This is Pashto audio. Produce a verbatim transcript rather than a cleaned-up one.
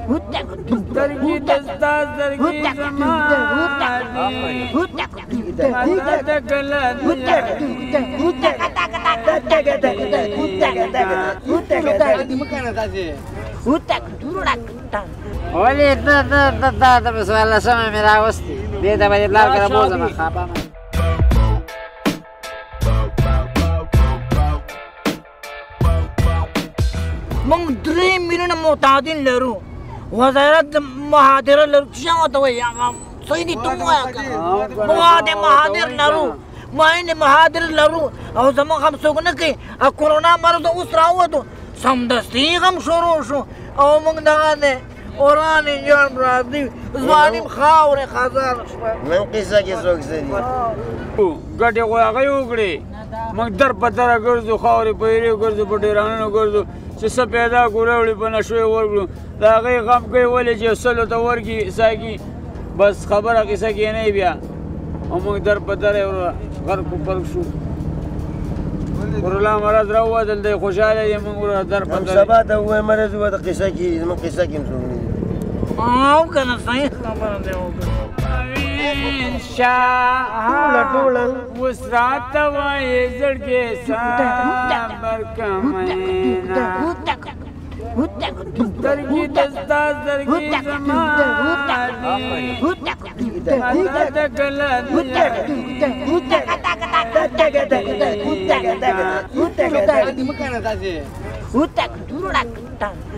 سترګې د ستا سترګې زما ولې ته ته ته ته په څوارلسمه مې راوستې دې ته به دې پلار کره بوځم خپه مه موږ درې میلیونه معتادین لرو وزارت مهاجرت لرو څه ورته وایي هغه صحیح دي ته ووایه که مواد مهاجر لرو معین مهاجر لرو او زموږ هم څوک نه کوي او کرونا مرض اوس راووتو سمدستي غم شروع شو او موږ دغه دی اوران انجام راځي ځوانیم خاورې خزان شوه نن قصه کې څوک څه دي ګټې خو هغې وکړې موږ در په دره ګرځو خاورې په ایرې ګرځو په ډیرانونو ګرځو چې څه پیدا کړو راوړي په نشو یې ورکړو د هغې غم کوي ولې چې سلو ته ورکړي ساګي بس خبره قصه کې نه بیا او موږ در په دره غرق و پرق شو ورلا مرض راووتل دی خوشحاله دی موږ در په هم دره سبا ته ووایه مرض ووته قصه کې زموږ قصه کې هم څوک نه دي او که نه صحیح خبره دی وکړه ټوله ټوله اوس راته وایې زړګې صبر کمینا سترګې د ستا سترګې زما دي